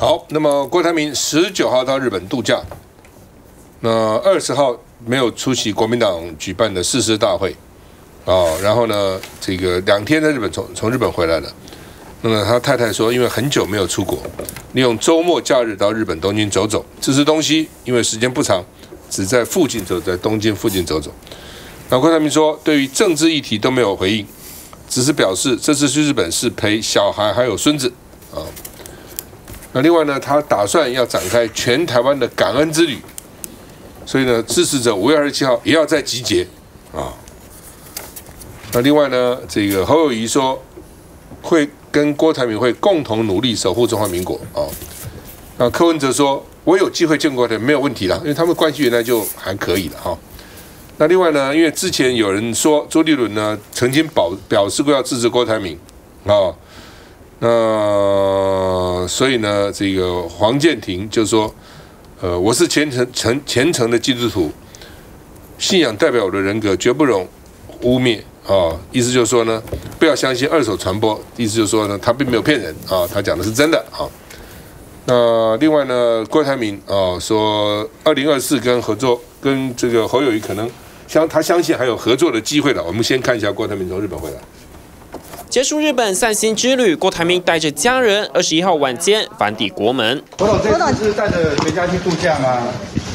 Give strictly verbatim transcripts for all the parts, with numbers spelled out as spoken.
好，那么郭台铭十九号到日本度假，那二十号没有出席国民党举办的誓师大会，哦，然后呢，这个两天在日本从从日本回来了。那么他太太说，因为很久没有出国，利用周末假日到日本东京走走，吃吃东西，因为时间不长，只在附近走，在东京附近走走。那郭台铭说，对于政治议题都没有回应，只是表示这次去日本是陪小孩还有孙子啊。那另外呢，他打算要展开全台湾的感恩之旅，所以呢，支持者五月二十七号也要再集结啊。那另外呢，这个侯友宜说会跟郭台铭会共同努力守护中华民国啊。那柯文哲说，我有机会见郭台铭没有问题啦，因为他们关系原来就还可以了哈。那另外呢，因为之前有人说朱立伦呢曾经表表示过要支持郭台铭啊，那所以呢，这个黄健庭就说，呃，我是虔诚虔虔诚的基督徒，信仰代表我的人格，绝不容污蔑啊。意思就是说呢，不要相信二手传播，意思就是说呢，他并没有骗人啊，他讲的是真的啊。那另外呢，郭台铭啊说，二零二四跟合作跟这个侯友宜可能相他相信还有合作的机会了。我们先看一下郭台铭从日本回来。 结束日本散心之旅，郭台铭带着家人二十一号晚间返抵国门。 郭董这次是带着全家去度假吗？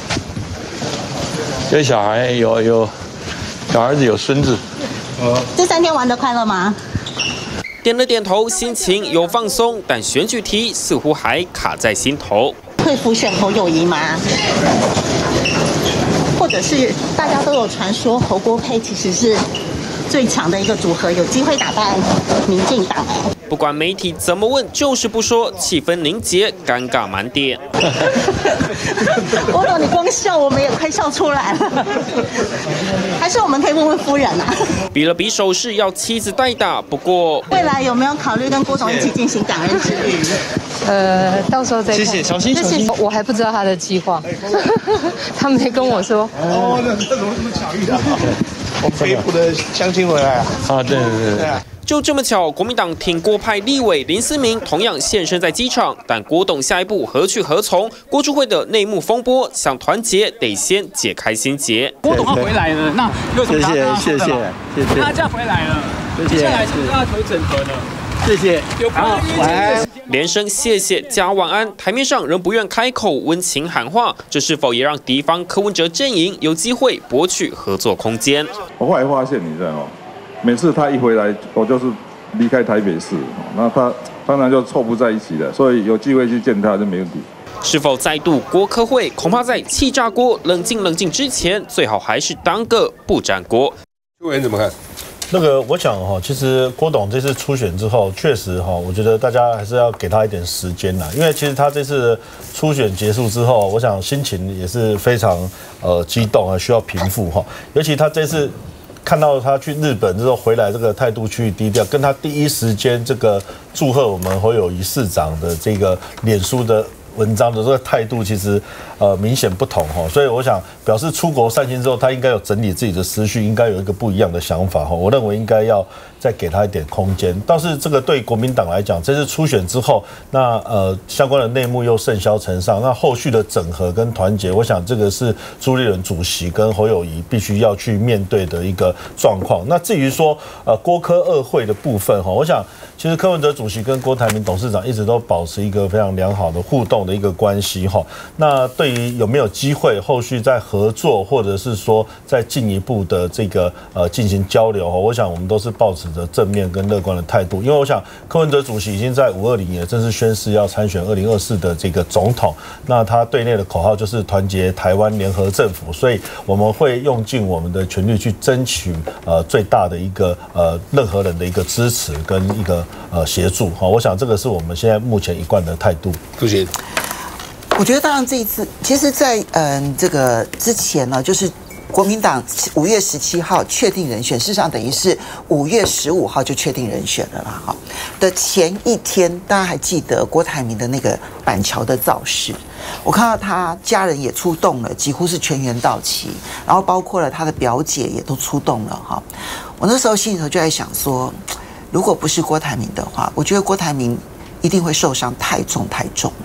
有小孩，有有小儿子，有孙子。 呃，这三天玩得快乐吗？ 点了点头，心情有放松，但选举题似乎还卡在心头。 会浮选侯友宜吗？或者是大家都有传说侯郭配其实是最强的一个组合，有机会打败民进党。 不管媒体怎么问，就是不说，气氛凝结，尴尬满点。 郭董，你光笑我们也快笑出来了。还是我们可以问问夫人啊。 比了比手势，要妻子代打。不过未来有没有考虑跟郭董一起进行感恩之旅？ 呃，到时候再看。 谢谢，小心小心。 我还不知道他的计划，他没跟我说。 哦，那这怎么这么巧遇啊？我北部的乡亲回来啊！ 啊，对对对。 就这么巧，国民党挺郭派立委林思明同样现身在机场，但郭董下一步何去何从？国助会的内幕风波，想团结得先解开心结。 郭董要回来了，那有什么答案？ 谢谢谢谢谢谢。 他这样回来了， 谢谢。 接下来是不是要求整合了？ 谢谢。 有朋友晚安。 连声谢谢加晚安，台面上仍不愿开口温情喊话，这是否也让敌方柯文哲阵营有机会博取合作空间？ 我后来发现，你知道吗？每次他一回来，我就是离开台北市，那他当然就凑不在一起了，所以有机会去见他就没问题。 是否再度郭柯会？恐怕在气炸锅冷静冷静之前，最好还是当个不粘锅。 邱委员怎么看？ 那个，我想哈，其实郭董这次初选之后，确实哈，我觉得大家还是要给他一点时间啦，因为其实他这次初选结束之后，我想心情也是非常呃激动啊，需要平复哈，尤其他这次。看到他去日本之后回来，这个态度趋于低调，跟他第一时间这个祝贺我们侯友宜市长的这个脸书的文章的这个态度，其实呃明显不同哈。所以我想表示出国散心之后，他应该有整理自己的思绪，应该有一个不一样的想法哈。我认为应该要再给他一点空间。倒是这个对国民党来讲，这次初选之后，那呃相关的内幕又甚嚣尘上，那后续的整合跟团结，我想这个是朱立伦主席跟侯友宜必须要去面对的一个状况。那至于说呃郭柯二会的部分哈，我想其实柯文哲主席跟郭台铭董事长一直都保持一个非常良好的互动的一个关系哈。那对于有没有机会后续再合作，或者是说再进一步的这个呃进行交流，我想我们都是抱持着正面跟乐观的态度，因为我想柯文哲主席已经在五二零也正式宣誓要参选二零二四的这个总统，那他对内的口号就是团结台湾联合政府，所以我们会用尽我们的全力去争取呃最大的一个呃任何人的一个支持跟一个呃协助哈，我想这个是我们现在目前一贯的态度。 不行。 我觉得当然这一次，其实在，在嗯这个之前呢，就是国民党五月十七号确定人选，事实上等于是五月十五号就确定人选了啦。哈的前一天，大家还记得郭台铭的那个板桥的造势，我看到他家人也出动了，几乎是全员到齐，然后包括了他的表姐也都出动了哈。我那时候心里头就在想说，如果不是郭台铭的话，我觉得郭台铭一定会受伤太重太重。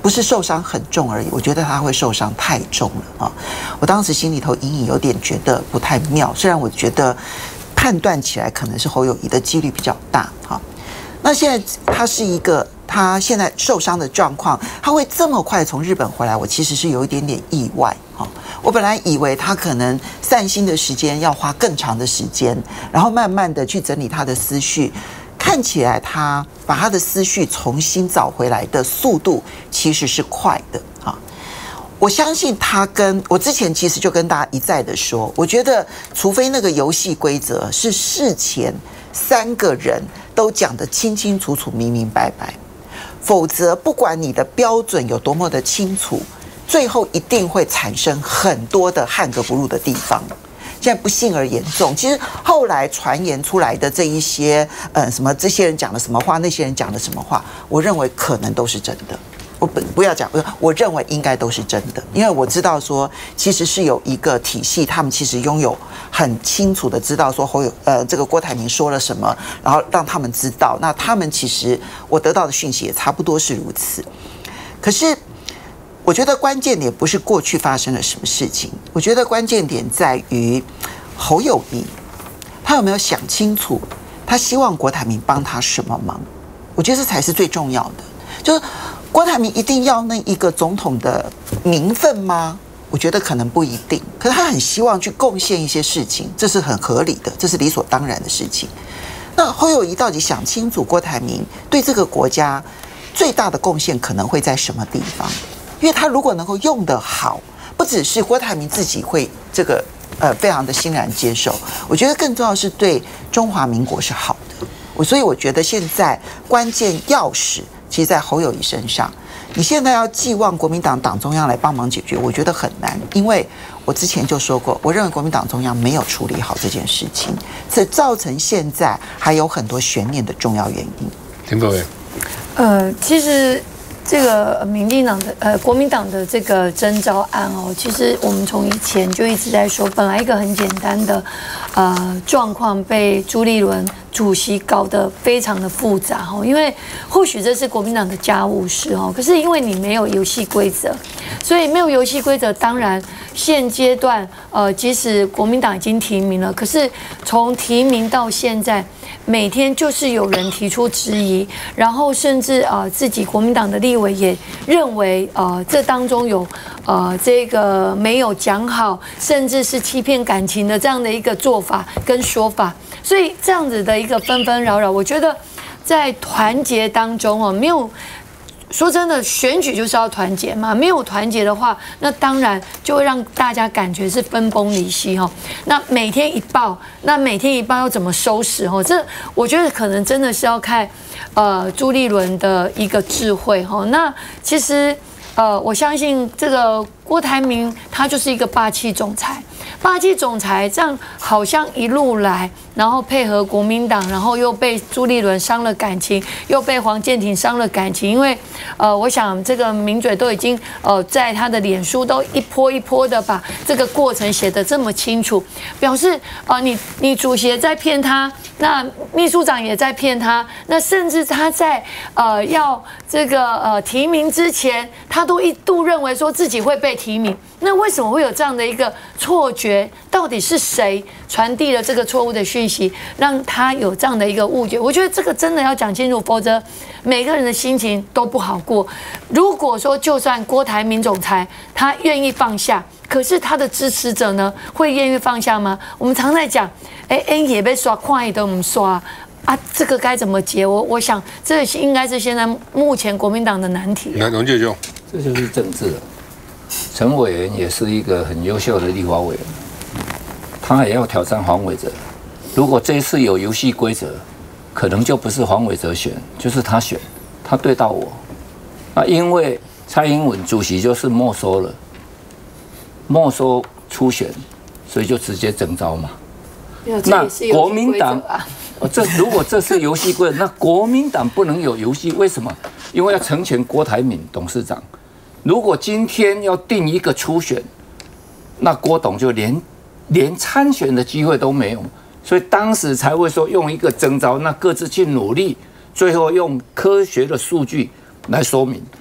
不是受伤很重而已，我觉得他会受伤太重了啊！我当时心里头隐隐有点觉得不太妙，虽然我觉得判断起来可能是侯友宜的几率比较大哈。那现在他是一个他现在受伤的状况，他会这么快从日本回来，我其实是有一点点意外哈。我本来以为他可能散心的时间要花更长的时间，然后慢慢的去整理他的思绪。看起来他把他的思绪重新找回来的速度其实是快的啊！我相信他跟我之前其实就跟大家一再的说，我觉得除非那个游戏规则是事前三个人都讲得清清楚楚、明明白白，否则不管你的标准有多么的清楚，最后一定会产生很多的汉格不入的地方。现在不幸而严重，其实后来传言出来的这一些，呃，什么这些人讲了什么话，那些人讲了什么话，我认为可能都是真的。我不不要讲，我认为应该都是真的，因为我知道说，其实是有一个体系，他们其实拥有很清楚的知道说侯友呃这个郭台铭说了什么，然后让他们知道，那他们其实我得到的讯息也差不多是如此。可是我觉得关键点不是过去发生了什么事情，我觉得关键点在于侯友宜，他有没有想清楚，他希望郭台铭帮他什么忙？我觉得这才是最重要的。就是郭台铭一定要那一个总统的名分吗？我觉得可能不一定，可是他很希望去贡献一些事情，这是很合理的，这是理所当然的事情。那侯友宜到底想清楚郭台铭对这个国家最大的贡献可能会在什么地方？因为他如果能够用得好，不只是郭台铭自己会这个呃非常的欣然接受，我觉得更重要是对中华民国是好的。我所以我觉得现在关键钥匙其实在侯友宜身上。你现在要寄望国民党党中央来帮忙解决，我觉得很难，因为我之前就说过，我认为国民党中央没有处理好这件事情，这造成现在还有很多悬念的重要原因。 田各位， 呃，其实。这个民进党的呃国民党的这个征召案哦，其实我们从以前就一直在说，本来一个很简单的呃状况，被朱立伦主席搞得非常的复杂哦，因为或许这是国民党的家务事哦，可是因为你没有游戏规则，所以没有游戏规则，当然现阶段呃即使国民党已经提名了，可是从提名到现在。每天就是有人提出质疑，然后甚至呃自己国民党的立委也认为呃这当中有呃这个没有讲好，甚至是欺骗感情的这样的一个做法跟说法，所以这样子的一个纷纷扰扰，我觉得在团结当中哦没有。说真的，选举就是要团结嘛，没有团结的话，那当然就会让大家感觉是分崩离析哈。那每天一报，那每天一报要怎么收拾哈？这我觉得可能真的是要看呃朱立伦的一个智慧哈。那其实呃，我相信这个郭台铭他就是一个霸气总裁。霸气总裁这样好像一路来，然后配合国民党，然后又被朱立伦伤了感情，又被黄健庭伤了感情。因为呃，我想这个名嘴都已经呃在他的脸书都一波一波的把这个过程写得这么清楚，表示呃你你主席在骗他，那秘书长也在骗他，那甚至他在呃要这个呃提名之前，他都一度认为说自己会被提名。那为什么会有这样的一个错觉？到底是谁传递了这个错误的讯息，让他有这样的一个误解？我觉得这个真的要讲清楚，否则每个人的心情都不好过。如果说就算郭台铭总裁他愿意放下，可是他的支持者呢，会愿意放下吗？我们常在讲，哎，恩也被刷，快也都我们刷。啊，这个该怎么解？我我想，这应该是现在目前国民党的难题。 来，龙介兄， 这就是政治了。陈委员也是一个很优秀的立法委员，他也要挑战黄伟哲。如果这一次有游戏规则，可能就不是黄伟哲选，就是他选，他对到我。那因为蔡英文主席就是没收了，没收初选，所以就直接征召嘛。那国民党，这如果这是游戏规则，那国民党不能有游戏，为什么？因为要成全郭台铭董事长。如果今天要定一个初选，那郭董就连连参选的机会都没有，所以当时才会说用一个征召，那各自去努力，最后用科学的数据来说明。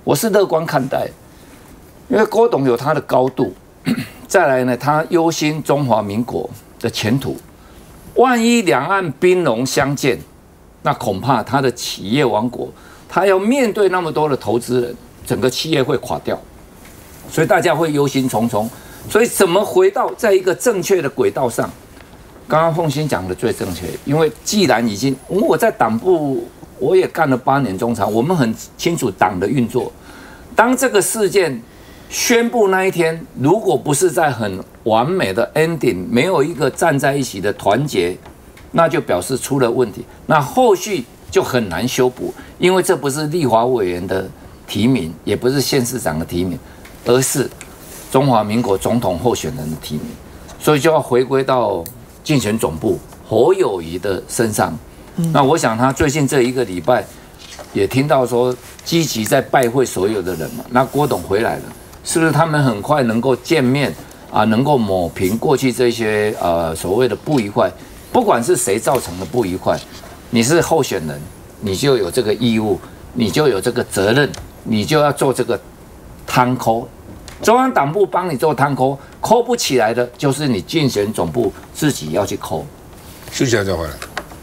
我是乐观看待，因为郭董有他的高度，再来呢，他忧心中华民国的前途。万一两岸兵戎相见，那恐怕他的企业王国，他要面对那么多的投资人，整个企业会垮掉，所以大家会忧心忡忡。所以怎么回到在一个正确的轨道上？刚刚凤馨讲的最正确，因为既然已经我在党部我也干了八年中常，我们很清楚党的运作。当这个事件宣布那一天，如果不是在很完美的 ending， 没有一个站在一起的团结，那就表示出了问题。那后续就很难修补，因为这不是立法委员的提名，也不是县市长的提名，而是中华民国总统候选人的提名，所以就要回归到竞选总部侯友宜的身上。那我想他最近这一个礼拜也听到说积极在拜会所有的人嘛，那郭董回来了。是不是他们很快能够见面啊？能够抹平过去这些呃所谓的不愉快，不管是谁造成的不愉快，你是候选人，你就有这个义务，你就有这个责任，你就要做这个摊扣。中央党部帮你做摊扣，扣不起来的，就是你竞选总部自己要去扣。 休息一下再回来。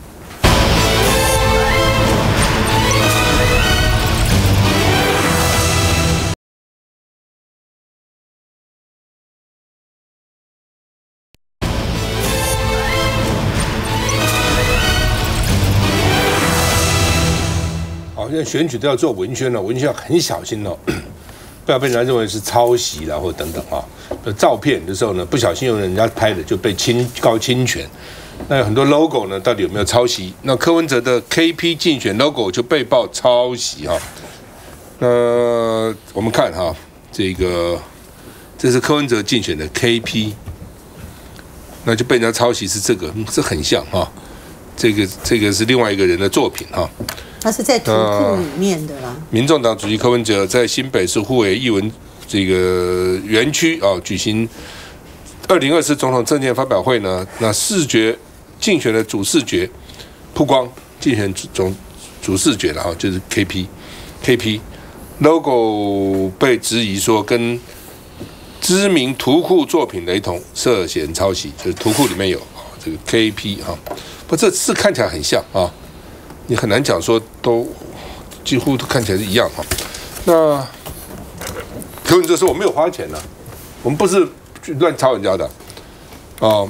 现在选举都要做文宣了，文宣要很小心哦，不要被人家认为是抄袭啦或等等啊。照片的时候呢，不小心有人家拍的就被侵告侵权。那有很多 logo 呢，到底有没有抄袭？那柯文哲的 K P 竞选 logo 就被曝抄袭哈。那我们看哈，这个这是柯文哲竞选的 K P， 那就被人家抄袭是这个，这很像哈。这个这个是另外一个人的作品哈。 它是在图库里面的啦。 民众党主席柯文哲在新北市虎尾艺文这个园区啊举行二零二四总统政见发表会呢，那视觉竞选的主视觉曝光，竞选总主视觉了哈，就是 K P K P logo 被质疑说跟知名图库作品雷同，涉嫌抄袭，就是图库里面有这个 K P 哈，不这字看起来很像啊。你很难讲说都几乎都看起来是一样哈。那柯文哲说我没有花钱呢、啊，我们不是去乱抄人家的哦，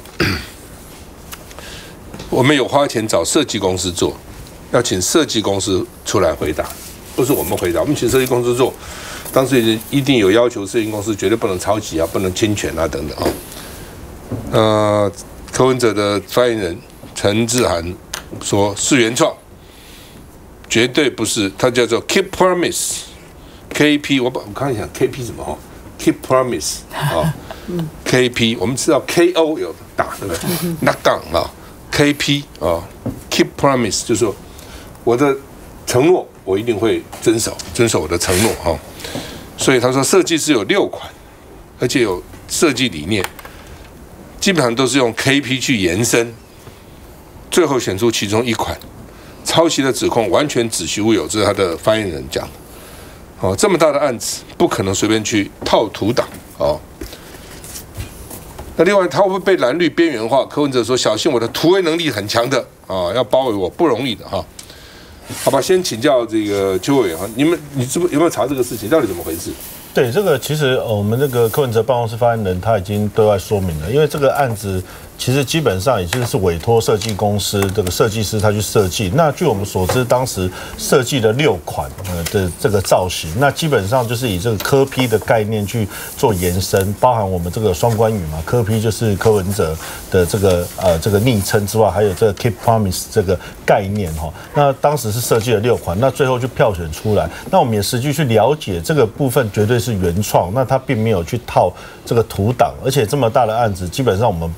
我们有花钱找设计公司做，要请设计公司出来回答，不是我们回答，我们请设计公司做，当时也一定有要求，设计公司绝对不能抄袭啊，不能侵权啊等等啊。呃，柯文哲的发言人陈志涵说是原创。绝对不是，它叫做 Keep Promise，K P， 我把我刚才讲 K P 什么哈 ，Keep Promise 啊 ，K P 我们知道 K O 有打对不对 ？Knock down 啊 ，K P 啊 ，Keep Promise 就是说我的承诺我一定会遵守，遵守我的承诺哈。所以他说设计师有六款，而且有设计理念，基本上都是用 K P 去延伸，最后选出其中一款。抄袭的指控完全子虚乌有，这是他的发言人讲的。哦，这么大的案子不可能随便去套图档哦。那另外他会不会被蓝绿边缘化？柯文哲说小心我的突围能力很强的啊，要包围我不容易的哈。好吧，先请教这个邱委员哈，你们你知不有没有查这个事情到底怎么回事？ 对，这个其实我们这个柯文哲办公室发言人他已经对外说明了，因为这个案子其实基本上也就是委托设计公司这个设计师他去设计。那据我们所知，当时设计了六款呃的这个造型，那基本上就是以这个柯 P 的概念去做延伸，包含我们这个双关语嘛，柯 P 就是柯文哲的这个呃这个昵称之外，还有这个 Keep Promise 这个概念哈。那当时是设计了六款，那最后就票选出来。那我们也实际去了解这个部分，绝对是原创，那他并没有去套这个图档，而且这么大的案子，基本上我们不可能去。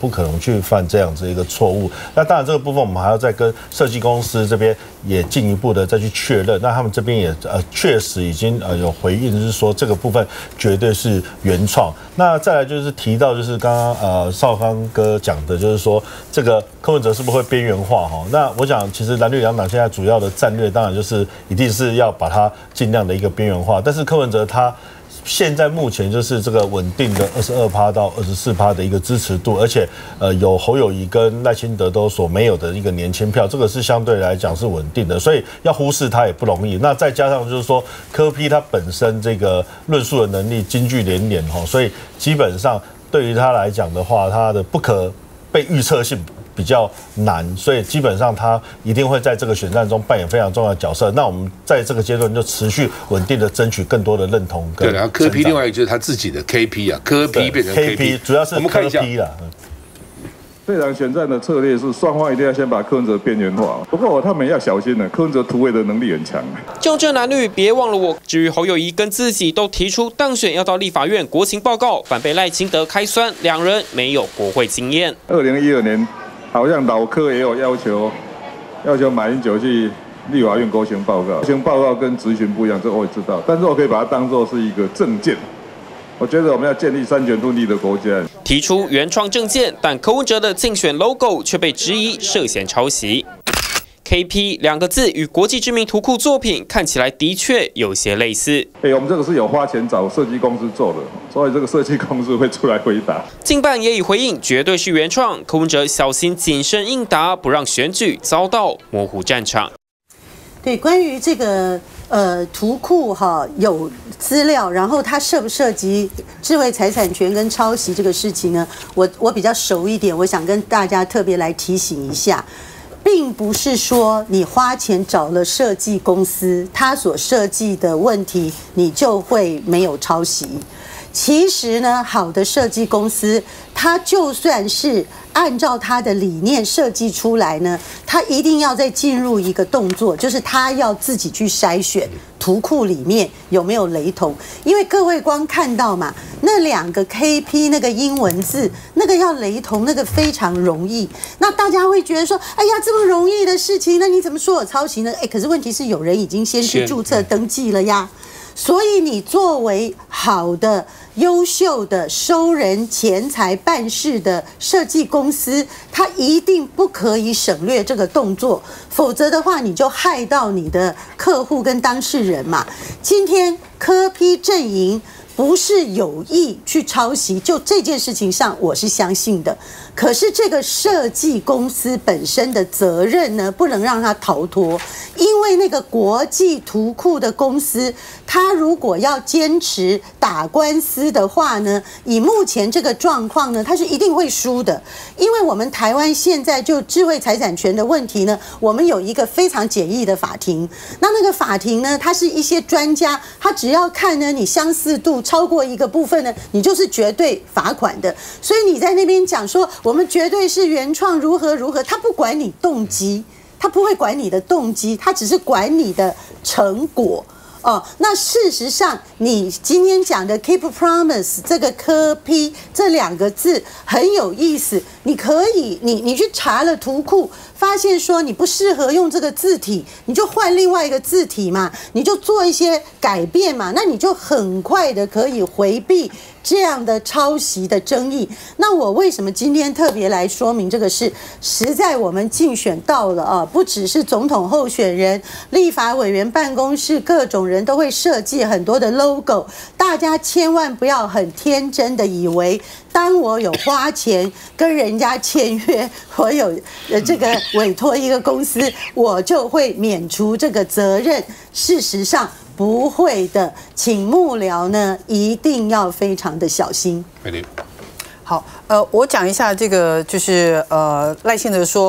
去犯这样子一个错误。那当然这个部分我们还要再跟设计公司这边也进一步的再去确认。那他们这边也呃确实已经呃有回应，就是说这个部分绝对是原创。那再来就是提到就是刚刚呃少康哥讲的，就是说这个柯文哲是不是会边缘化哈？那我想其实蓝绿两党现在主要的战略当然就是一定是要把它尽量的一个边缘化，但是柯文哲他现在目前就是这个稳定的二十二趴到二十四趴的一个支持度，而且呃有侯友宜跟赖清德都所没有的一个年轻票，这个是相对来讲是稳定的，所以要忽视它也不容易。那再加上就是说柯 P 他本身这个论述的能力金句连连哈，所以基本上对于他来讲的话，他的不可被预测性比较难，所以基本上他一定会在这个选战中扮演非常重要的角色。那我们在这个阶段就持续稳定的争取更多的认同跟。 对，然后柯 P 另外一个就是他自己的 K P 啊，柯 P 变成 K P， 主要是我们看一下。 这场选战的策略是双方一定要先把柯文哲边缘化，不过他们要小心了，柯文哲突围的能力很强。 就这蓝绿别忘了我。至于侯友宜跟自己都提出当选要到立法院国情报告，反被赖清德开酸，两人没有国会经验。 二零一二年好像老柯也有要求，要求马英九去立法院国情报告，国情报告跟质询不一样，这我也知道，但是我可以把它当作是一个政见。我觉得我们要建立三权分立的国家， 提出原创政见，但柯文哲的竞选 logo 却被质疑涉嫌抄袭。K P 两个字与国际知名图库作品看起来的确有些类似。 哎，我们这个是有花钱找设计公司做的，所以这个设计公司会出来回答。 近办也已回应，绝对是原创。柯文哲小心谨慎应答，不让选举遭到模糊战场。 对，关于这个呃图库哈有资料，然后它涉不涉及智慧财产权跟抄袭这个事情呢？我我比较熟一点，我想跟大家特别来提醒一下，并不是说你花钱找了设计公司，他所设计的问题你就会没有抄袭。其实呢，好的设计公司，它就算是按照它的理念设计出来呢，它一定要再进入一个动作，就是它要自己去筛选图库里面有没有雷同。因为各位光看到嘛，那两个 K P 那个英文字，那个要雷同，那个非常容易。那大家会觉得说，哎呀，这么容易的事情，那你怎么说我抄袭呢？哎，可是问题是有人已经先去注册登记了呀。所以你作为好的、优秀的收人钱财办事的设计公司，它一定不可以省略这个动作，否则的话你就害到你的客户跟当事人嘛。今天柯 P 阵营不是有意去抄袭，就这件事情上我是相信的。可是这个设计公司本身的责任呢，不能让它逃脱，因为那个国际图库的公司，他如果要坚持打官司的话呢，以目前这个状况呢，他是一定会输的。因为我们台湾现在就智慧财产权的问题呢，我们有一个非常简易的法庭，那那个法庭呢，它是一些专家，他只要看呢你相似度超过一个部分呢，你就是绝对罚款的。所以你在那边讲说我们绝对是原创如何如何，他不管你动机，他不会管你的动机，他只是管你的成果。哦，那事实上，你今天讲的 keep promise 这个柯 P 这两个字很有意思。你可以，你你去查了图库，发现说你不适合用这个字体，你就换另外一个字体嘛，你就做一些改变嘛，那你就很快的可以回避这样的抄袭的争议。那我为什么今天特别来说明这个事？实在我们竞选到了啊，不只是总统候选人，立法委员办公室各种人都会设计很多的 logo， 大家千万不要很天真的以为，当我有花钱跟人家签约，我有呃这个委托一个公司，我就会免除这个责任。事实上不会的，请幕僚呢一定要非常的小心。 好，呃，我讲一下这个，就是呃，赖清德说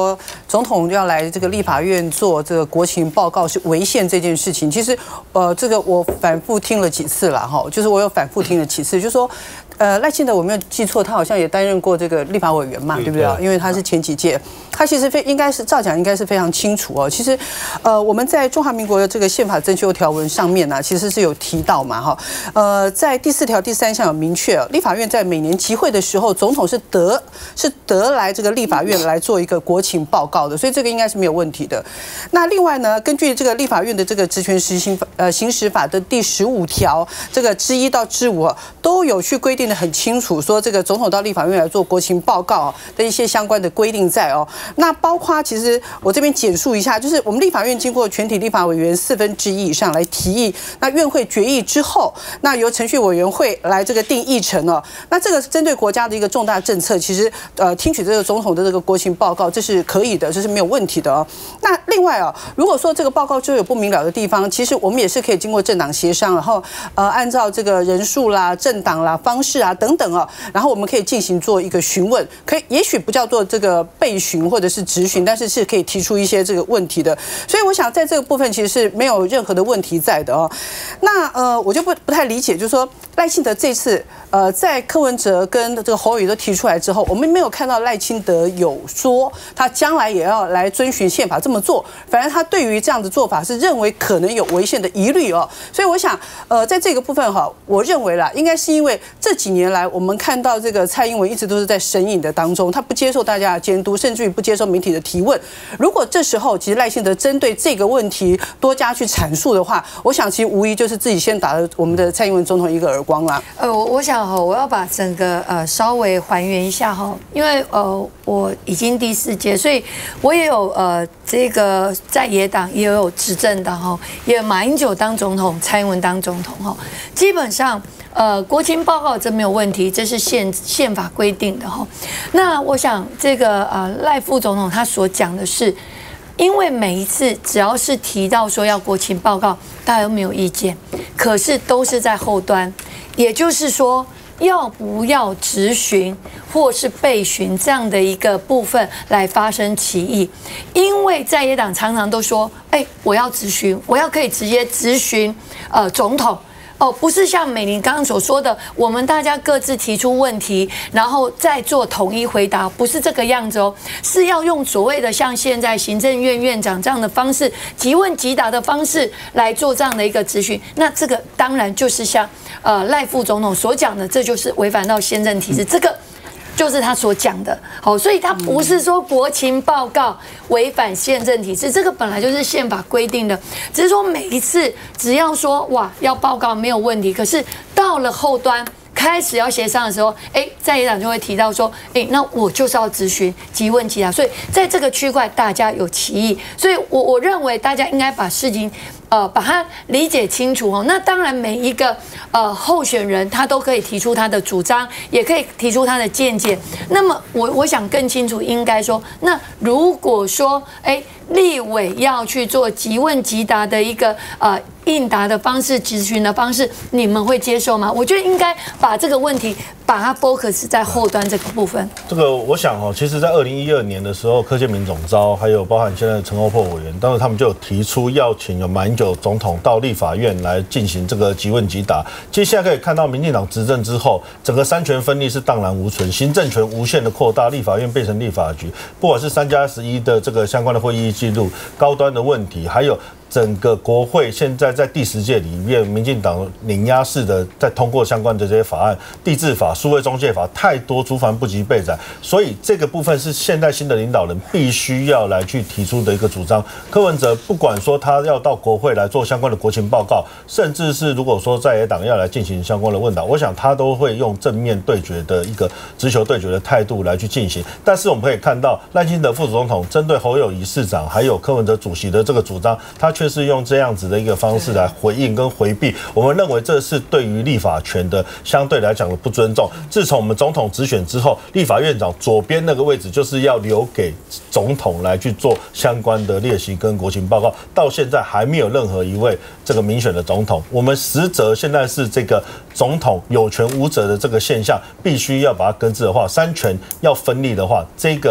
总统要来这个立法院做这个国情报告是违宪这件事情，其实呃这个我反复听了几次了哈，就是我有反复听了几次，就是说。呃，赖清德我没有记错，他好像也担任过这个立法委员嘛，对不对？因为他是前几届，他其实非应该是照讲应该是非常清楚哦。其实，呃，我们在中华民国的这个宪法增修条文上面呢、啊，其实是有提到嘛，哈，呃，在第四条第三项有明确，立法院在每年集会的时候，总统是得是得来这个立法院来做一个国情报告的，所以这个应该是没有问题的。那另外呢，根据这个立法院的这个职权实行法呃行使法的第十五条这个之一到之五、啊、都有去规定。很清楚，说这个总统到立法院来做国情报告的一些相关的规定在哦。那包括其实我这边简述一下，就是我们立法院经过全体立法委员四分之一以上来提议，那院会决议之后，那由程序委员会来这个定议程哦。那这个针对国家的一个重大政策，其实呃听取这个总统的这个国情报告，这是可以的，这是没有问题的哦。那另外哦，如果说这个报告就有不明了的地方，其实我们也是可以经过政党协商，然后呃按照这个人数啦、政党啦、方式。啊，等等哦，然后我们可以进行做一个询问，可以也许不叫做这个备询或者是质询，但是是可以提出一些这个问题的。所以我想在这个部分其实是没有任何的问题在的哦。那呃，我就不不太理解，就是说赖清德这次呃在柯文哲跟这个侯友宜都提出来之后，我们没有看到赖清德有说他将来也要来遵循宪法这么做，反而他对于这样的做法是认为可能有违宪的疑虑哦。所以我想呃在这个部分哈，我认为啦，应该是因为这几年来，我们看到这个蔡英文一直都是在神隐的当中，他不接受大家的监督，甚至于不接受媒体的提问。如果这时候其实赖清德针对这个问题多加去阐述的话，我想其实无疑就是自己先打了我们的蔡英文总统一个耳光啦。 呃，我我想哈，我要把整个呃稍微还原一下哈，因为呃我已经第四届，所以我也有呃这个在野党也有执政党哈，也有马英九当总统，蔡英文当总统哈，基本上。呃，国情报告这没有问题，这是宪宪法规定的哈。那我想这个呃赖副总统他所讲的是，因为每一次只要是提到说要国情报告，大家都没有意见，可是都是在后端，也就是说要不要质询或是备询这样的一个部分来发生歧义，因为在野党常常都说，哎，我要质询，我要可以直接质询呃总统。哦，不是像美玲刚刚所说的，我们大家各自提出问题，然后再做统一回答，不是这个样子哦，是要用所谓的像现在行政院院长这样的方式，即问即答的方式来做这样的一个质询。那这个当然就是像呃赖副总统所讲的，这就是违反到宪政体制，这个。就是他所讲的，好，所以他不是说国情报告违反宪政体制，这个本来就是宪法规定的，只是说每一次只要说哇要报告没有问题，可是到了后端开始要协商的时候，哎，在野党就会提到说，哎，那我就是要质询、即问即答，所以在这个区块大家有歧义，所以我我认为大家应该把事情。呃，把它理解清楚哦。那当然，每一个呃候选人他都可以提出他的主张，也可以提出他的见解。那么我我想更清楚，应该说，那如果说，哎，立委要去做即问即答的一个呃应答的方式、质询的方式，你们会接受吗？我觉得应该把这个问题把它 focus 在后端这个部分。 这个我想哦，其实在二零一二年的时候，柯建铭总召还有包含现在的陈欧珀委员，当时他们就有提出要请有马英九总统到立法院来进行这个即问即答。其实现在可以看到，民进党执政之后，整个三权分立是荡然无存，行政权无限的扩大，立法院变成立法局，不管是三加十一的这个相关的会议记录、高端的问题，还有。整个国会现在在第十届里面，民进党碾压式的在通过相关的这些法案，地治法、数位中介法，太多诸凡不及备载，所以这个部分是现在新的领导人必须要来去提出的一个主张。柯文哲不管说他要到国会来做相关的国情报告，甚至是如果说在野党要来进行相关的问答，我想他都会用正面对决的一个直球对决的态度来去进行。但是我们可以看到，赖清德副总统针对侯友宜市长还有柯文哲主席的这个主张，他却是用这样子的一个方式来回应跟回避，我们认为这是对于立法权的相对来讲的不尊重。自从我们总统直选之后，立法院长左边那个位置就是要留给总统来去做相关的列席跟国情报告，到现在还没有任何一位这个民选的总统。我们实则现在是这个总统有权无责的这个现象，必须要把它根治的话，三权要分立的话，这个。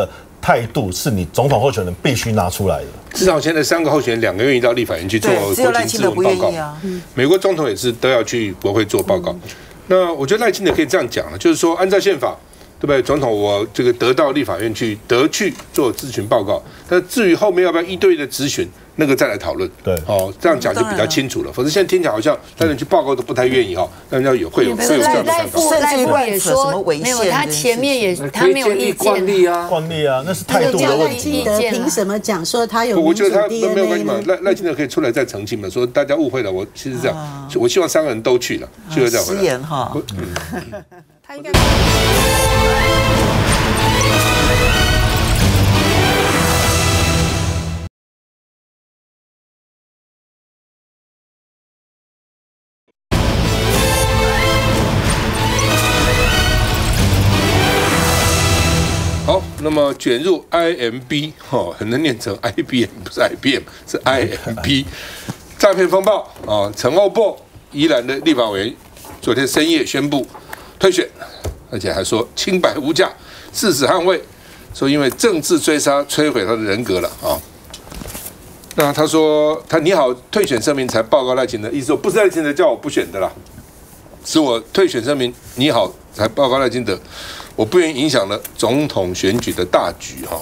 态度是你总统候选人必须拿出来的。 至少现在三个候选人，两个愿意到立法院去做国情咨文报告。美国总统也是都要去国会做报告。嗯、那我觉得赖清德可以这样讲了，就是说按照宪法，对不对？总统我这个得到立法院去得去做咨询报告，但至于后面要不要一对一的咨询，那个再来讨论。 对， 哦，这样讲就比较清楚了。否则现在听起来好像大家去报告都不太愿意哈，但要有会有会有这样的看法。 甚至会说没有，他前面也他没有意见惯例啊， 惯例啊，那是态度的问题。 赖清德凭什么讲说他有我觉得他 D N A 没有关系嘛，赖赖清德可以出来再澄清嘛，说大家误会了，我其实这样，啊、我希望三个人都去了，去了再回来。 失言哈， 嗯， 他应该。 好，那么卷入 I M B 哈，很能念成 I B M， 不是 I B M， 是 I M B 诈骗风暴啊！陈欧珀宜兰的立法委员昨天深夜宣布退选，而且还说清白无价，誓死捍卫，说因为政治追杀摧毁他的人格了啊。那他说他拟好退选声明才报告赖清德，意思说不是赖清德叫我不选的啦，是我退选声明拟好才报告赖清德。我不愿意影响了总统选举的大局哈。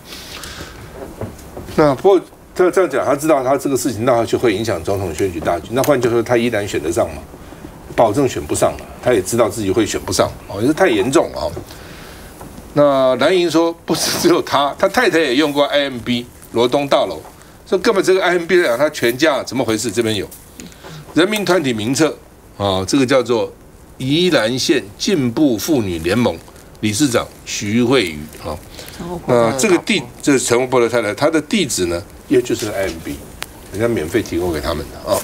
那不过他这样讲，他知道他这个事情那就会影响总统选举大局。那换句话说，他依然选得上嘛？保证选不上了。他也知道自己会选不上，哦，也是太严重了啊。那蓝营说不是只有他，他太太也用过 I M B 罗东大楼，说根本这个 I M B 来讲他全家怎么回事？这边有人民团体名册啊，这个叫做宜兰县进步妇女联盟。理事长徐慧瑜啊，那这个地这是陈欧珀的太太，她的地址呢，也就是 I M B， 人家免费提供给他们的啊。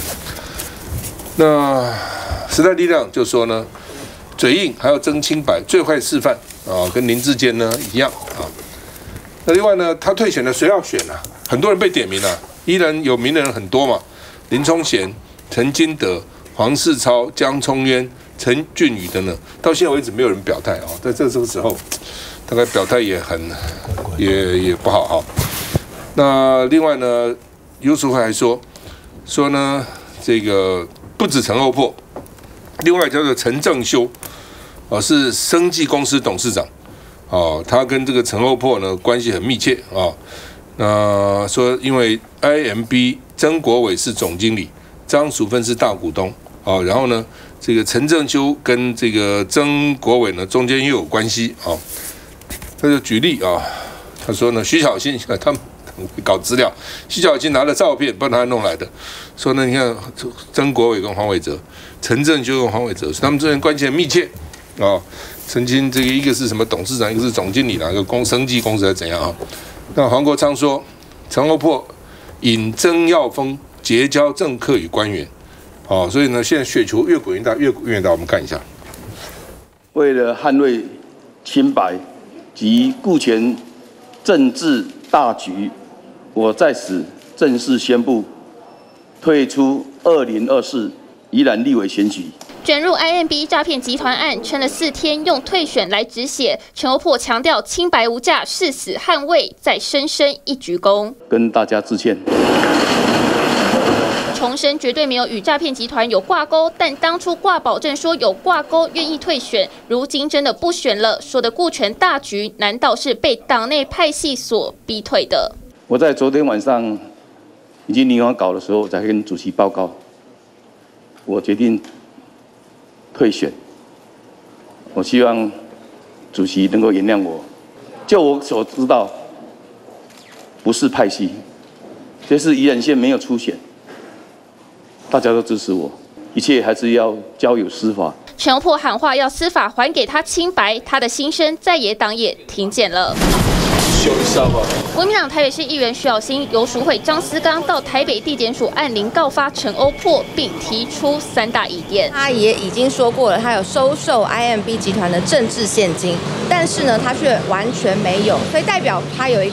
那时代力量就说呢，嘴硬还要争清白，最坏示范啊，跟林志坚呢一样啊。那另外呢，他退选了，谁要选啊？很多人被点名了、啊，依然有名的人很多嘛，林聪贤、陈金德、黄世超、江聪渊。陈俊宇等等，到现在为止没有人表态啊，在这这个时候，大概表态也很也也不好啊。那另外呢，游淑慧还说说呢，这个不止陈欧珀，另外叫做陈正修，哦，是生技公司董事长，哦，他跟这个陈欧珀呢关系很密切啊。那说因为 I M B 曾国伟是总经理，张淑芬是大股东，哦，然后呢。这个陈正修跟这个曾国伟呢中间又有关系啊，他就举例啊，他说呢，徐小新他们搞资料，徐小新拿了照片，不知道他弄来的，说呢，你看曾国伟跟黄伟哲，陈正修跟黄伟哲，他们之间关系很密切啊，曾经这个一个是什么董事长，一个是总经理，哪个公生技公司还是怎样啊？那黄国昌说，陈欧珀引曾耀峰结交政客与官员。哦，所以呢，现在雪球越滚越大，越滚越大。我们看一下， 为了捍卫清白及顾全政治大局，我在此正式宣布退出二零二四宜兰立委选举。 卷入 I M B 诈骗集团案，撑了四天，用退选来止血。陈欧珀强调清白无价，誓死捍卫，再深深一鞠躬， 跟大家致歉。 重申绝对没有与诈骗集团有挂钩，但当初挂保证说有挂钩，愿意退选，如今真的不选了，说的顾全大局，难道是被党内派系所逼退的？ 我在昨天晚上已经拟好稿的时候，才跟主席报告，我决定退选。我希望主席能够原谅我。就我所知道，不是派系，这是宜兰县没有初选。大家都支持我，一切还是要交由司法。 陈欧珀喊话要司法还给他清白，他的心声在野党也听见了。国民党台北市议员徐小新、游淑慧、张思刚到台北地检署按铃告发陈欧珀，并提出三大疑点。 他也已经说过了，他有收受 I M B 集团的政治现金，但是呢，他却完全没有，所以代表他有一个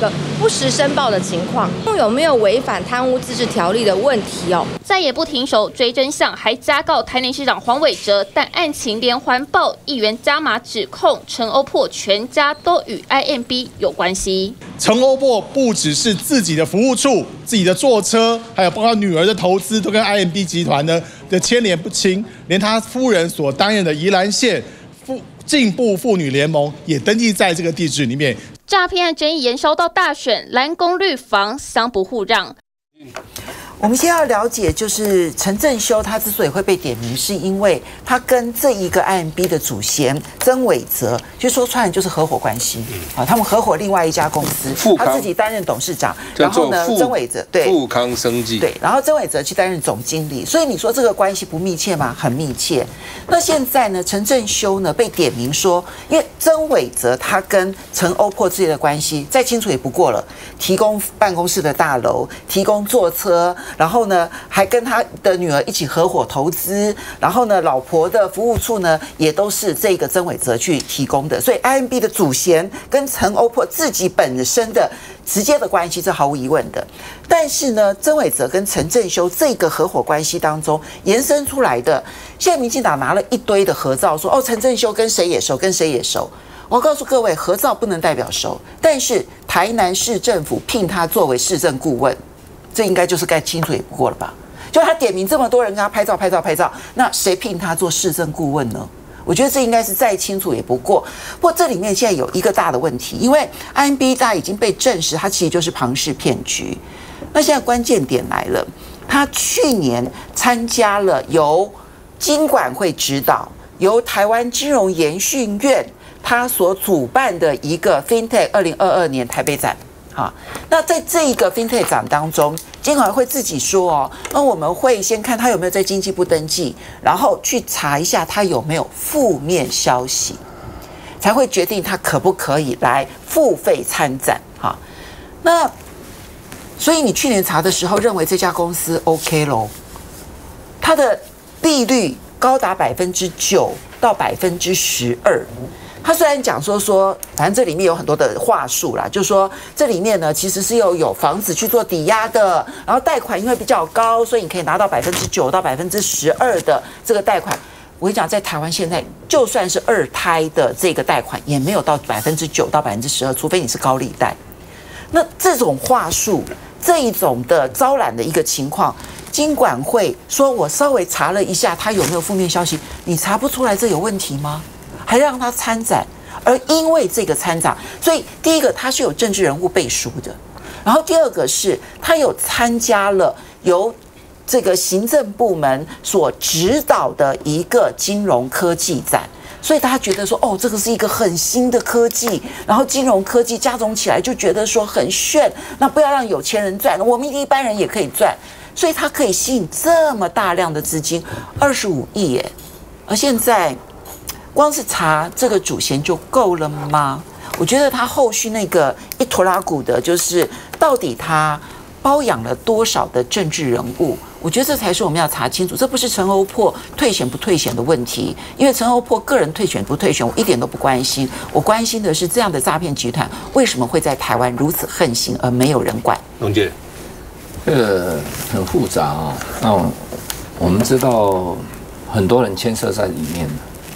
不实申报的情况，有没有违反贪污治治条例的问题哦？ 再也不停手追真相，还加告台南市长黄伟哲，但案情连环爆，议员加码指控陈欧珀全家都与 I M B 有关系。 陈欧珀不只是自己的服务处、自己的坐车，还有包括女儿的投资，都跟 I M B 集团呢的牵连不清，连他夫人所担任的宜兰县妇进步妇女联盟也登记在这个地址里面。 诈骗案争议延烧到大选，蓝公绿防相不互让。 我们先要了解，就是陈正修他之所以会被点名，是因为他跟这一个 I M B 的祖先曾伟哲，就说穿了就是合伙关系啊，他们合伙另外一家公司，他自己担任董事长，然后呢，曾伟哲对富康生技对，然后曾伟哲去担任总经理，所以你说这个关系不密切吗？很密切。那现在呢，陈正修呢被点名说，因为曾伟哲他跟陈欧珀之间的关系再清楚也不过了，提供办公室的大楼，提供坐车。然后呢，还跟他的女儿一起合伙投资，然后呢，老婆的服务处呢，也都是这个曾伟哲去提供的，所以 I M B 的祖先跟陈欧珀自己本身的直接的关系，这毫无疑问的。但是呢，曾伟哲跟陈正修这个合伙关系当中延伸出来的，现在民进党拿了一堆的合照，说哦，陈正修跟谁也熟，跟谁也熟。我告诉各位，合照不能代表熟，但是台南市政府聘他作为市政顾问。这应该就是该清楚也不过了吧？就他点名这么多人跟他拍照、拍照、拍照，那谁聘他做市政顾问呢？我觉得这应该是再清楚也不过。不过这里面现在有一个大的问题，因为 I M B 大家已经被证实，它其实就是庞氏骗局。那现在关键点来了，他去年参加了由金管会指导、由台湾金融研训院他所主办的一个 FinTech 二零二二年台北展。好，那在这一个 FinTech 展当中，金管会自己说哦，那我们会先看他有没有在经济部登记，然后去查一下他有没有负面消息，才会决定他可不可以来付费参展。哈，那所以你去年查的时候认为这家公司 OK 咯，它的利率高达百分之九到百分之十二。他虽然讲说说，反正这里面有很多的话术啦，就是说这里面呢其实是有有房子去做抵押的，然后贷款因为比较高，所以你可以拿到百分之九到百分之十二的这个贷款。我跟你讲，在台湾现在就算是二胎的这个贷款，也没有到百分之九到百分之十二，除非你是高利贷。那这种话术，这一种的招揽的一个情况，金管会说我稍微查了一下，他有没有负面消息，你查不出来这有问题吗？还让他参展，而因为这个参展，所以第一个他是有政治人物背书的，然后第二个是他有参加了由这个行政部门所指导的一个金融科技展，所以他觉得说，哦，这个是一个很新的科技，然后金融科技加总起来就觉得说很炫，那不要让有钱人赚，我们一般人也可以赚，所以他可以吸引这么大量的资金，二十五亿耶，而现在。光是查这个主嫌就够了吗？我觉得他后续那个一拖拉股的，就是到底他包养了多少的政治人物？我觉得这才是我们要查清楚。这不是陈欧珀退选不退选的问题，因为陈欧珀个人退选不退选，我一点都不关心。我关心的是这样的诈骗集团为什么会在台湾如此横行，而没有人管？ 龙姐， 这个很复杂啊。那我们知道很多人牵涉在里面。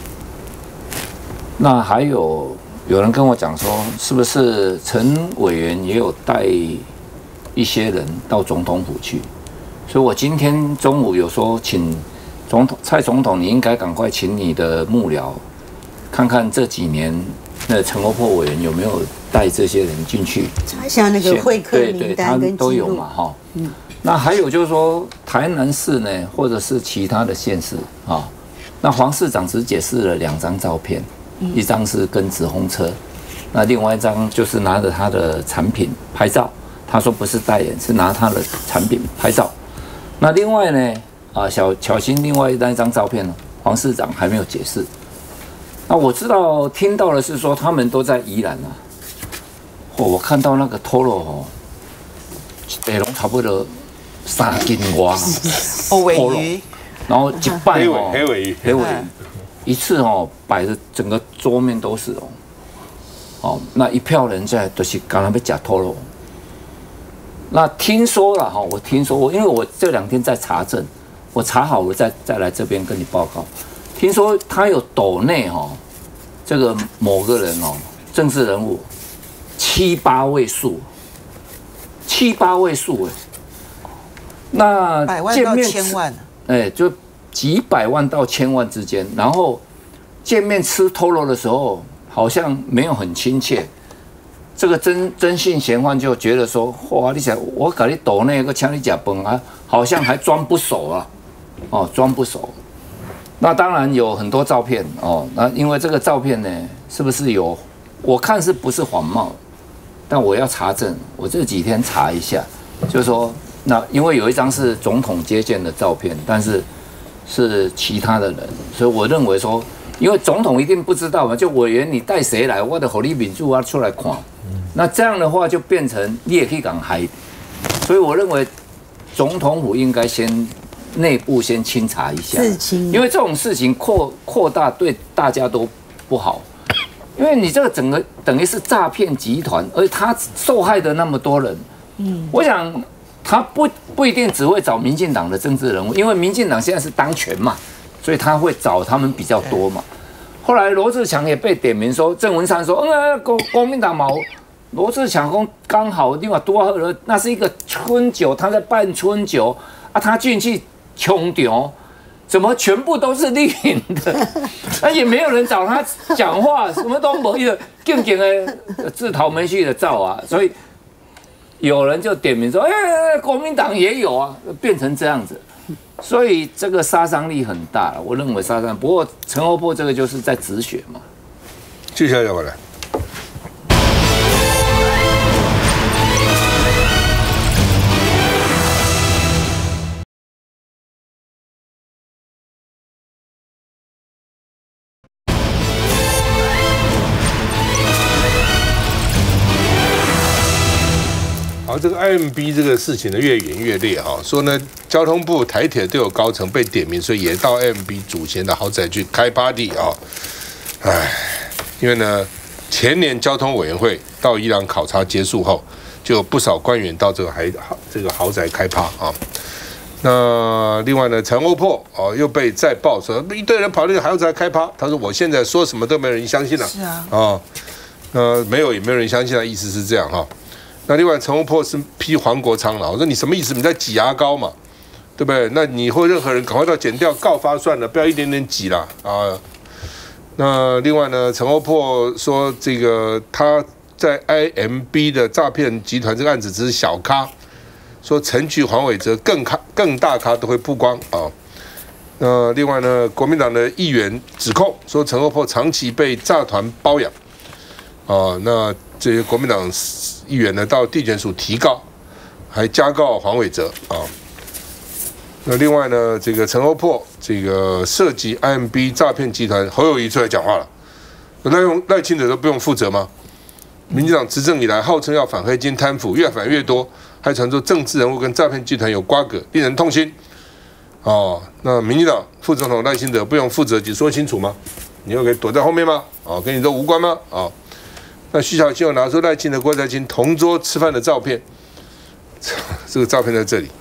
那还有有人跟我讲说，是不是陈委员也有带一些人到总统府去？所以我今天中午有说，请总统蔡总统，你应该赶快请你的幕僚，看看这几年那陈欧珀委员有没有带这些人进去， 查一下那个会客名单跟记录， 都有嘛，哈。嗯。那还有就是说，台南市呢，或者是其他的县市啊，那黄市长只解释了两张照片。一张是跟直通车，那另外一张就是拿着他的产品拍照。他说不是代言，是拿他的产品拍照。那另外呢，啊小巧心另外那一张照片呢，黄市长还没有解释。那我知道听到的是说他们都在宜兰啊。哦，我看到那个拖罗哦，北龙差不多三斤瓜。 哦，尾鱼。 然后一拜哦， 黑尾鱼， 黑尾鱼。一次哦，摆的整个桌面都是哦，哦，那一票人在都是刚刚被假拖了， 那听说了哈，我听说我因为我这两天在查证，我查好了再再来这边跟你报告。听说他有斗内哈，这个某个人哦，政治人物七八位数，七八位数哎。那百万到千万， 哎，就几百万到千万之间。然后见面吃透肉的时候，好像没有很亲切。这个真真性嫌犯就觉得说，哇，你想我给你抖那个请你吃饭啊，好像还装不熟啊，哦，装不熟。那当然有很多照片哦，那因为这个照片呢，是不是有？我看是不是谎冒？但我要查证，我这几天查一下，就是说。那因为有一张是总统接见的照片，但是是其他的人，所以我认为说，因为总统一定不知道嘛，就委员你带谁来，我的火力民主啊出来看，那这样的话就变成你也可以讲嗨，所以我认为总统府应该先内部先清查一下，因为这种事情扩扩大对大家都不好，因为你这个整个等于是诈骗集团，而他受害的那么多人，嗯，我想。他不不一定只会找民进党的政治人物，因为民进党现在是当权嘛，所以他会找他们比较多嘛。后来罗志强也被点名说，郑文灿说，嗯，国国民党嘛，罗志强说刚好另外多喝了，那是一个春酒，他在办春酒啊，他进去冲场，怎么全部都是绿营的，而且没有人找他讲话，什么都没有，静静的自讨没趣的照啊，所以。有人就点名说：“哎、欸，国民党也有啊，变成这样子，所以这个杀伤力很大了。我认为杀伤，不过陈欧珀这个就是在止血嘛。” 接下来我来。好，这个 I M B 这个事情呢越演越烈哈，说呢交通部、台铁都有高层被点名，所以也到 I M B 主嫌的豪宅去开 party 啊。唉，因为呢前年交通委员会到宜兰考察结束后，就有不少官员到这个海这个豪宅开趴啊。那另外呢，陈欧珀哦又被再爆说一堆人跑那个豪宅开趴，他说我现在说什么都没有人相信了。是啊。啊，呃，没有也没有人相信的意思是这样哈。那另外，陈欧珀是批黄国昌了。我说你什么意思？你在挤牙膏嘛，对不对？那你或任何人赶快到检调告发算了，不要一点点挤了啊。那另外呢，陈欧珀说这个他在 I M B 的诈骗集团这个案子只是小咖，说陈菊、黄伟哲更咖更大咖都会曝光啊。那另外呢，国民党的议员指控说陈欧珀长期被诈团包养啊。那这些国民党议员呢，到地检署提告，还加告黄伟哲啊。那另外呢，这个陈欧珀这个涉及 I M B 诈骗集团，侯友宜出来讲话了，赖用赖清德都不用负责吗？民进党执政以来，号称要反黑金贪腐，越反越多，还传出政治人物跟诈骗集团有瓜葛，令人痛心。哦，那民进党副总统赖清德不用负责，你说清楚吗？你又可以躲在后面吗？哦，跟你都无关吗？哦。那徐小清又拿出赖清德、郭台铭同桌吃饭的照片，这个照片在这里，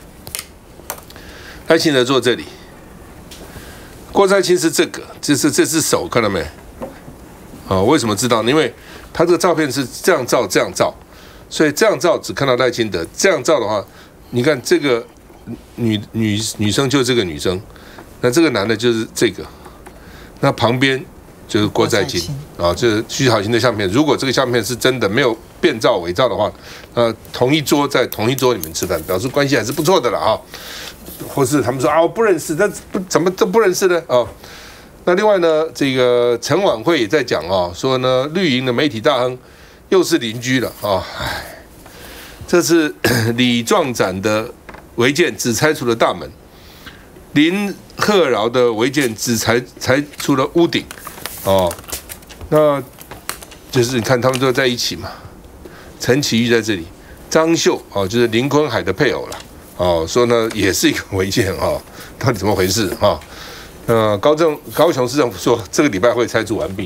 赖清德坐这里，郭台铭是这个，这是这只手，看到没？啊，为什么知道呢？因为他这个照片是这样照，这样照，所以这样照只看到赖清德，这样照的话，你看这个女女女生就是这个女生，那这个男的就是这个，那旁边。就是郭在清啊，这是徐小清的相片。如果这个相片是真的，没有变造伪造的话，呃，同一桌在同一桌里面吃饭，表示关系还是不错的了啊。或是他们说啊，我不认识，那不怎么都不认识呢？啊，那另外呢，这个陈婉慧也在讲啊，说呢，绿营的媒体大亨又是邻居了啊。唉，这是李壮展的违建只拆除了大门，林鹤饶的违建只拆拆除了屋顶。哦，那就是你看他们都在一起嘛。陈其玉在这里，张秀哦，就是林坤海的配偶了。哦，说呢也是一个违建哦，到底怎么回事啊？呃，高政高雄市政府说这个礼拜会拆除完毕，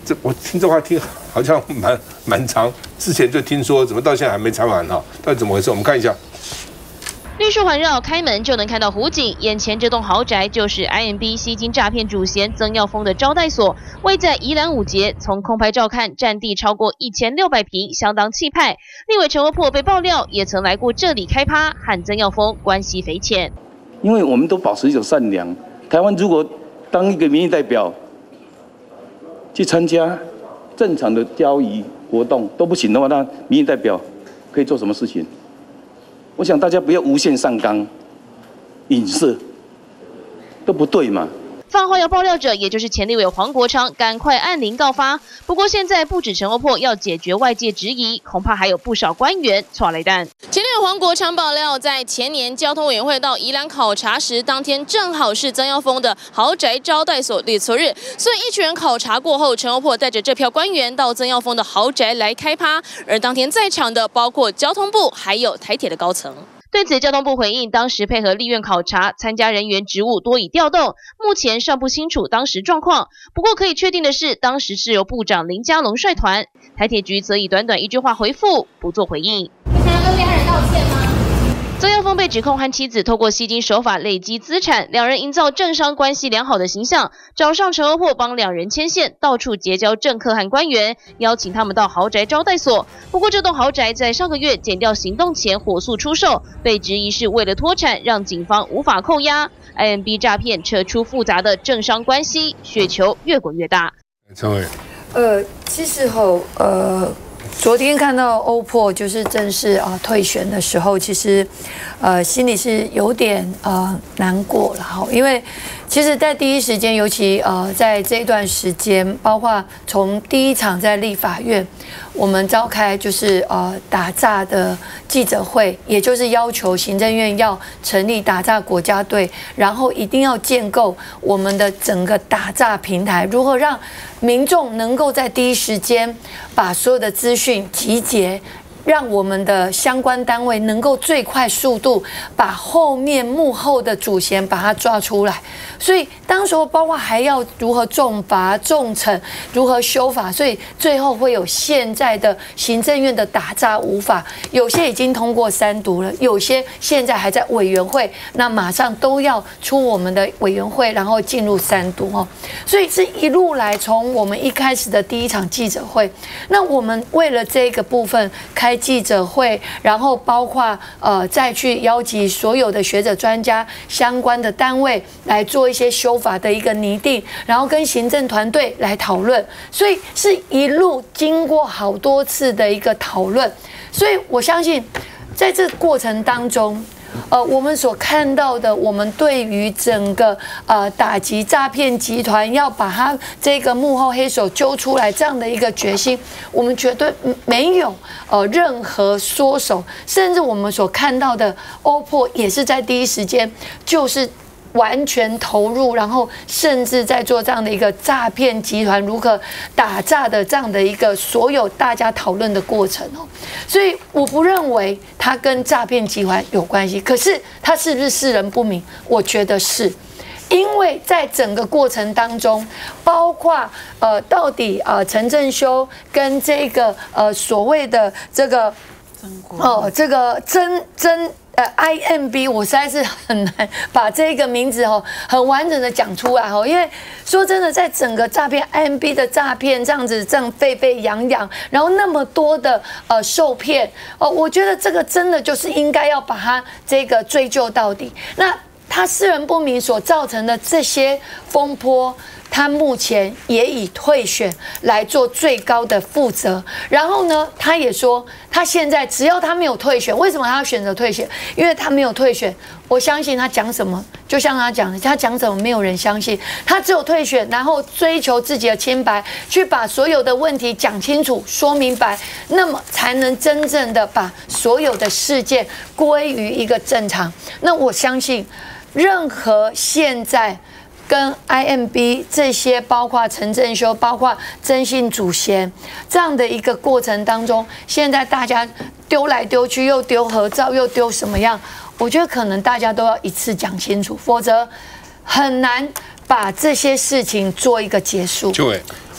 这我听这话听好像蛮蛮长，之前就听说，怎么到现在还没查完哈？到底怎么回事？我们看一下。 绿树环绕，开门就能看到湖景。眼前这栋豪宅就是 I M B 吸金诈骗主嫌曾耀峰的招待所，位在宜兰五节。从空拍照看，占地超过一千六百平，相当气派。立委陈欧珀被爆料，也曾来过这里开趴，和曾耀峰关系匪浅。 因为我们都保持一种善良。台湾如果当一个民意代表去参加正常的交易活动都不行的话，那民意代表可以做什么事情？我想大家不要无限上纲、影射，都不对嘛。 放话要爆料者，也就是前立委黄国昌，赶快按铃告发。不过现在不止陈欧珀要解决外界质疑，恐怕还有不少官员错雷弹。前立委黄国昌爆料，在前年交通委员会到宜兰考察时，当天正好是曾耀峰的豪宅招待所列错日，所以一群人考察过后，陈欧珀带着这票官员到曾耀峰的豪宅来开趴，而当天在场的包括交通部还有台铁的高层。对此，交通部回应，当时配合立院考察，参加人员职务多已调动，目前尚不清楚当时状况。不过可以确定的是，当时是由部长林佳龙率团。台铁局则以短短一句话回复，不做回应。想要跟被害人道歉吗？曾耀峰被指控和妻子透过吸金手法累积资产，两人营造政商关系良好的形象，找上陈欧珀帮两人牵线，到处结交政客和官员，邀请他们到豪宅招待所。不过这栋豪宅在上个月检调行动前火速出售，被质疑是为了脱产，让警方无法扣押。I M B 诈骗扯出复杂的政商关系，雪球越滚越大。 陈伟， 呃，其实吼，呃。昨天看到欧珀就是正式啊、呃、退选的时候，其实，呃，心里是有点呃难过了哈，因为其实，在第一时间，尤其呃在这段时间，包括从第一场在立法院，我们召开就是呃打诈的记者会，也就是要求行政院要成立打诈国家队，然后一定要建构我们的整个打诈平台，如何让民众能够在第一时间把所有的资讯集结，让我们的相关单位能够最快速度把后面幕后的主嫌把它抓出来。所以当时候包括还要如何重罚重惩，如何修法，所以最后会有现在的行政院的打诈五法，有些已经通过三读了，有些现在还在委员会，那马上都要出我们的委员会，然后进入三读哦。所以这一路来，从我们一开始的第一场记者会，那我们为了这个部分开记者会，然后包括呃再去邀集所有的学者专家相关的单位来做一些修法的一个拟定，然后跟行政团队来讨论，所以是一路经过好多次的一个讨论，所以我相信在这个过程当中，呃，我们所看到的，我们对于整个呃打击诈骗集团，要把他这个幕后黑手揪出来这样的一个决心，我们绝对没有呃任何缩手，甚至我们所看到的欧珀也是在第一时间就是完全投入，然后甚至在做这样的一个诈骗集团如何打诈的这样的一个所有大家讨论的过程哦，所以我不认为它跟诈骗集团有关系，可是它是不是识人不明？我觉得是。因为在整个过程当中，包括呃，到底呃陈正修跟这个呃所谓的这个哦这个真真。呃 ，I M B 我实在是很难把这个名字哦很完整的讲出来哦，因为说真的，在整个诈骗 I M B 的诈骗这样子这样沸沸扬扬，然后那么多的呃受骗哦，我觉得这个真的就是应该要把它这个追究到底。那他识人不明所造成的这些风波，他目前也以退选来做最高的负责。然后呢，他也说，他现在只要他没有退选，为什么他要选择退选？因为他没有退选，我相信他讲什么，就像他讲的，他讲什么没有人相信。他只有退选，然后追求自己的清白，去把所有的问题讲清楚、说明白，那么才能真正的把所有的事件归于一个正常。那我相信，任何现在跟 I M B 这些，包括陈正修，包括曾姓祖贤这样的一个过程当中，现在大家丢来丢去，又丢合照，又丢什么样？我觉得可能大家都要一次讲清楚，否则很难把这些事情做一个结束。 就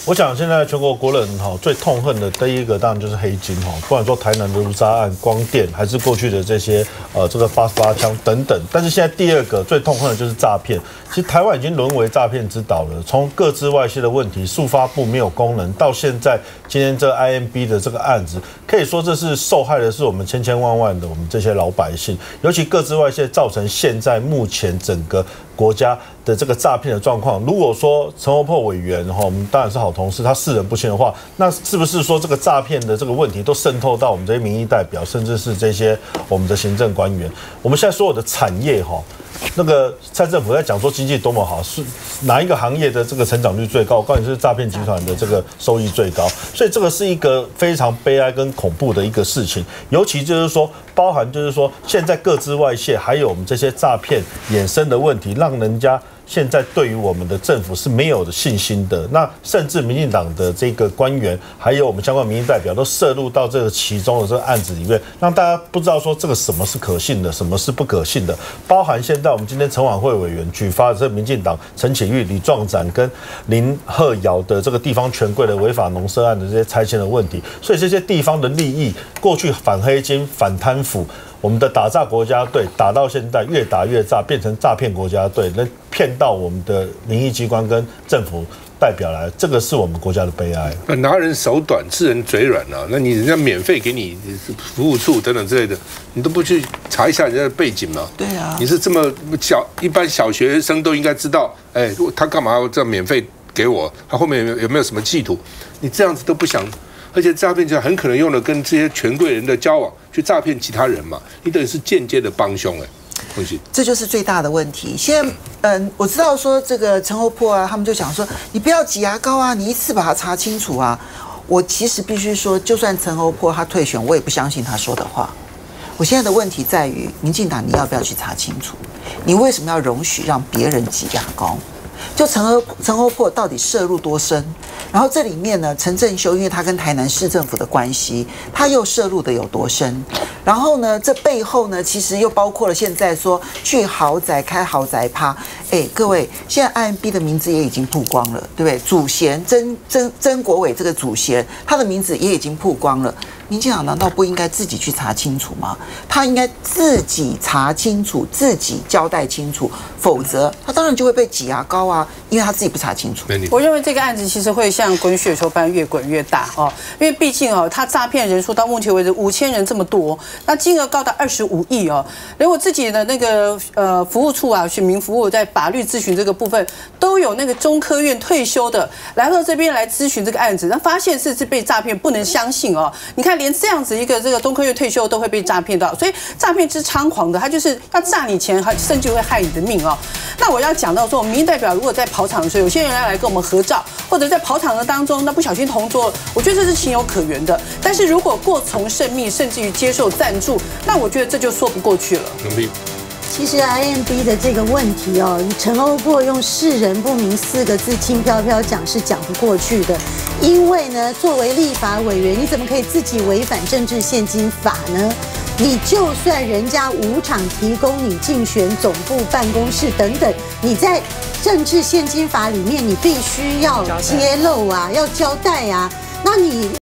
我想现在全国国人哈最痛恨的第一个当然就是黑金哈，不管说台南的卢渣案、光电，还是过去的这些呃这个八十八枪等等。但是现在第二个最痛恨的就是诈骗。其实台湾已经沦为诈骗之岛了。从个资外泄的问题、速发部没有功能，到现在今天这 I M B 的这个案子，可以说这是受害的是我们千千万万的我们这些老百姓。尤其个资外泄造成现在目前整个国家的这个诈骗的状况。如果说陈欧珀委员哈，我们当然是好同事，他识人不清的话，那是不是说这个诈骗的这个问题都渗透到我们这些民意代表，甚至是这些我们的行政官员？我们现在所有的产业哈。那个蔡政府在讲说经济多么好，是哪一个行业的这个成长率最高？我告诉你，是诈骗集团的这个收益最高，所以这个是一个非常悲哀跟恐怖的一个事情。尤其就是说，包含就是说，现在个资外泄，还有我们这些诈骗衍生的问题，让人家现在对于我们的政府是没有的信心的。那甚至民进党的这个官员，还有我们相关民意代表，都涉入到这个其中的这个案子里面，让大家不知道说这个什么是可信的，什么是不可信的。包含现在我们今天陈晚会委员举发的这个民进党陈启玉、李壮展跟林鹤瑶的这个地方权贵的违法农舍案的这些拆迁的问题，所以这些地方的利益，过去反黑金、反贪腐。我们的打诈国家队打到现在越打越诈，变成诈骗国家队，能骗到我们的民意机关跟政府代表来，这个是我们国家的悲哀。 拿人手短，吃人嘴软啊！那你人家免费给你服务处等等之类的，你都不去查一下人家的背景吗？ 对啊， 你是这么小，一般小学生都应该知道，哎，他干嘛要这样免费给我？他后面有有没有什么企图？你这样子都不想。而且诈骗集团很可能用了跟这些权贵人的交往去诈骗其他人嘛，你等于是间接的帮凶哎，恭喜。 这就是最大的问题。现在，嗯，我知道说这个陈欧珀啊，他们就讲说，你不要挤牙膏啊，你一次把它查清楚啊。我其实必须说，就算陈欧珀他退选，我也不相信他说的话。我现在的问题在于，民进党你要不要去查清楚？你为什么要容许让别人挤牙膏？就陈欧陈欧珀到底涉入多深？然后这里面呢，陈正修因为他跟台南市政府的关系，他又涉入的有多深？然后呢，这背后呢，其实又包括了现在说去豪宅开豪宅趴。哎，各位，现在 I M B 的名字也已经曝光了，对不对？祖贤曾曾曾国伟这个祖贤，他的名字也已经曝光了。民进党难道不应该自己去查清楚吗？他应该自己查清楚，自己交代清楚，否则他当然就会被挤牙膏啊，因为他自己不查清楚。 我认为这个案子其实会像滚雪球般越滚越大哦，因为毕竟哦，他诈骗人数到目前为止五千人这么多，那金额高达二十五亿哦。连我自己的那个呃服务处啊，选民服务在法律咨询这个部分，都有那个中科院退休的来到这边来咨询这个案子，那发现是是被诈骗，不能相信哦。你看。连这样子一个这个中科院退休都会被诈骗到，所以诈骗之猖狂的，他就是要诈你钱，还甚至会害你的命哦。那我要讲到说，我们民意代表如果在跑场的时候，有些人要来跟我们合照，或者在跑场的当中，那不小心同桌了，我觉得这是情有可原的。但是如果过从甚密，甚至于接受赞助，那我觉得这就说不过去了。 其实 I M B 的这个问题哦，陈欧珀用世人不明四个字轻飘飘讲是讲不过去的，因为呢，作为立法委员，你怎么可以自己违反政治献金法呢？你就算人家无偿提供你竞选总部办公室等等，你在政治献金法里面，你必须要揭露啊，要交代啊，那你。